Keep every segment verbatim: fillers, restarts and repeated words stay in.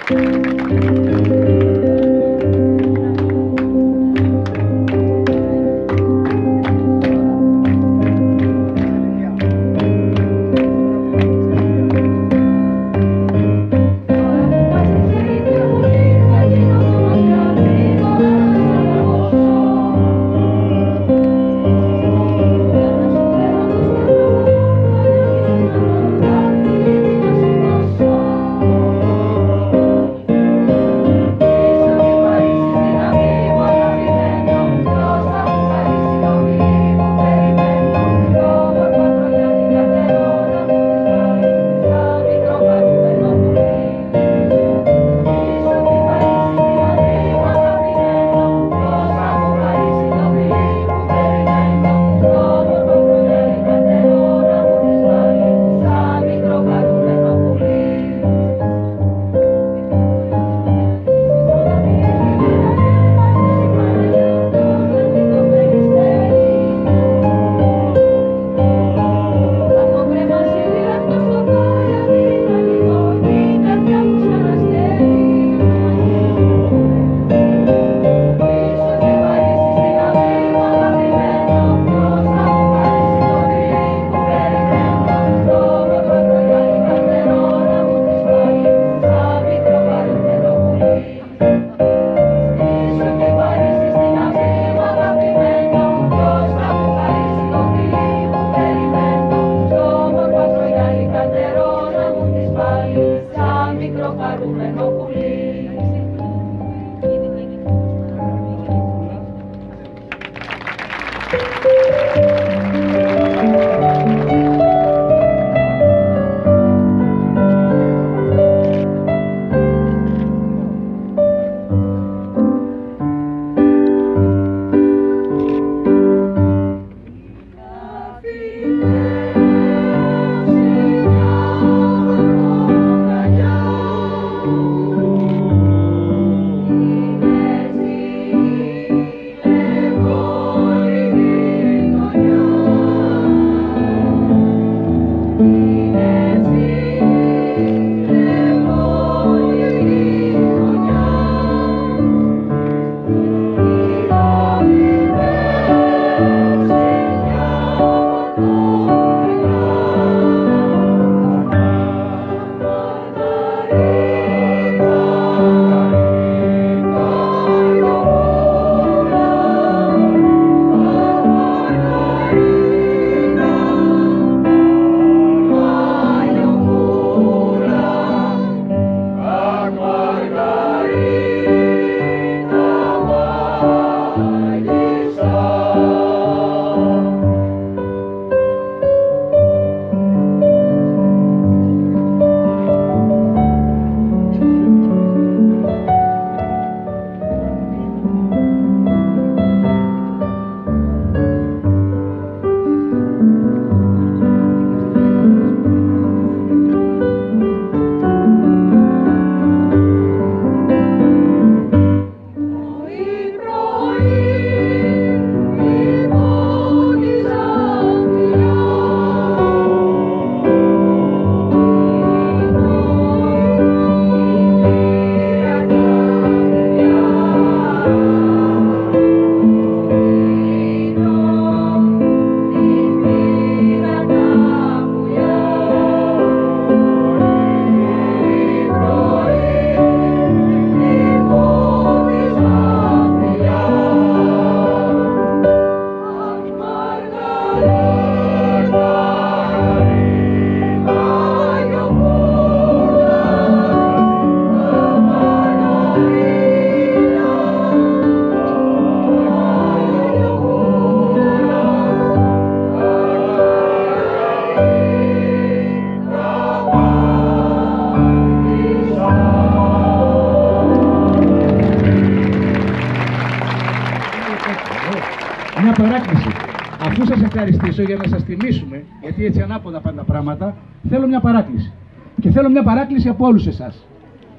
παράκληση. Αφού σας ευχαριστήσω για να σας τιμήσουμε, γιατί έτσι ανάποδα πάνε τα πράγματα, θέλω μια παράκληση. Και θέλω μια παράκληση από όλους εσάς.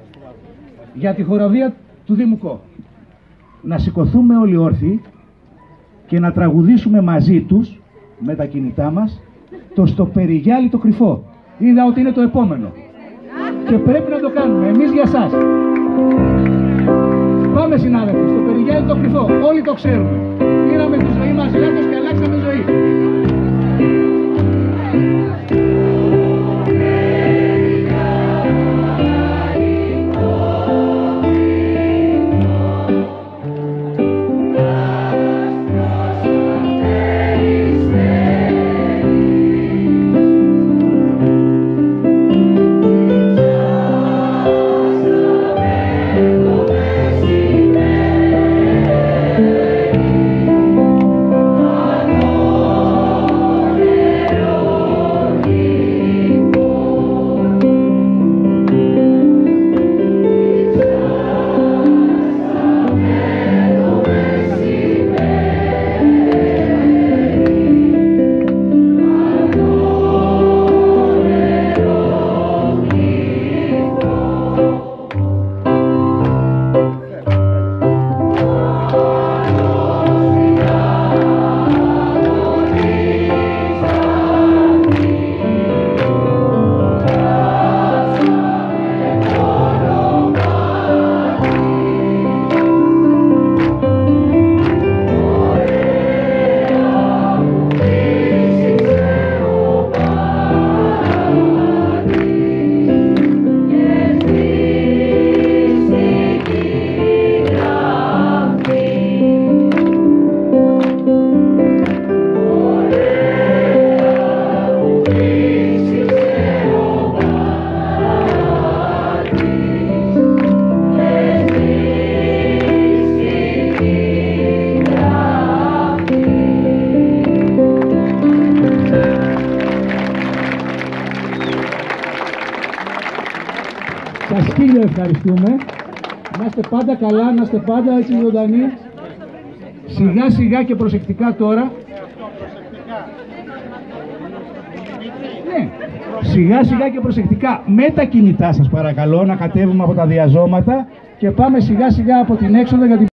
Για τη χοροδία του Δήμου Κο. Να σηκωθούμε όλοι όρθιοι και να τραγουδήσουμε μαζί τους, με τα κινητά μας, το «Στο περιγιάλι το κρυφό». Είδα ότι είναι το επόμενο. και πρέπει να το κάνουμε, εμείς για σας. Πάμε συνάδελφοι, στο Περιγιάννη το Κρυφό, όλοι το ξέρουμε. Πήραμε τη ζωή μας λάθος και αλλάξαμε ζωή. Σας χίλια ευχαριστούμε. Να είστε πάντα καλά, να είστε πάντα έτσι ζωντανοί. Σιγά σιγά και προσεκτικά τώρα. Ναι, σιγά σιγά και προσεκτικά με τα κινητά σας παρακαλώ να κατέβουμε από τα διαζώματα και πάμε σιγά σιγά από την έξοδο για την